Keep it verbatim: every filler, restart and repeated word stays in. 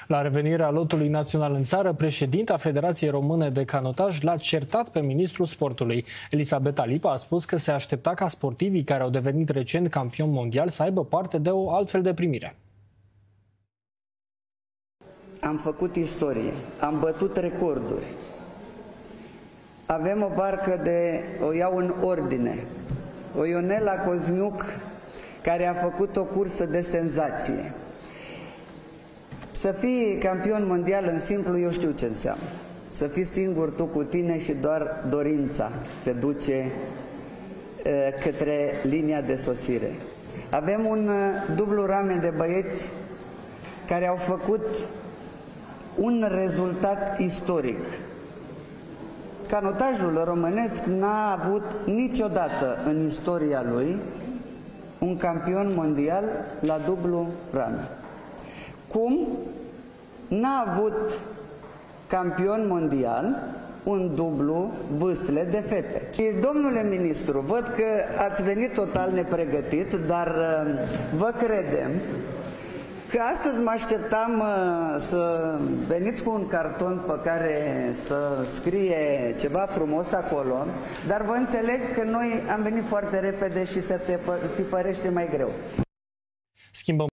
La revenirea lotului național în țară, președinta Federației Române de Canotaj l-a certat pe ministrul sportului. Elisabeta Lipa a spus că se aștepta ca sportivii care au devenit recent campioni mondiali să aibă parte de o altfel de primire. Am făcut istorie, am bătut recorduri. Avem o barcă de, o iau în ordine, o Ionela Cozmiuc, care a făcut o cursă de senzație. Să fii campion mondial în simplu, eu știu ce înseamnă. Să fii singur tu cu tine și doar dorința te duce uh, către linia de sosire. Avem un uh, dublu ramen de băieți care au făcut un rezultat istoric. Canotajul românesc n-a avut niciodată în istoria lui un campion mondial la dublu ramen. Cum n-a avut campion mondial un dublu vâsle de fete. Domnule ministru, văd că ați venit total nepregătit, dar vă credem că astăzi mă așteptam să veniți cu un carton pe care să scrie ceva frumos acolo, dar vă înțeleg că noi am venit foarte repede și se tipărește mai greu. Schimbăm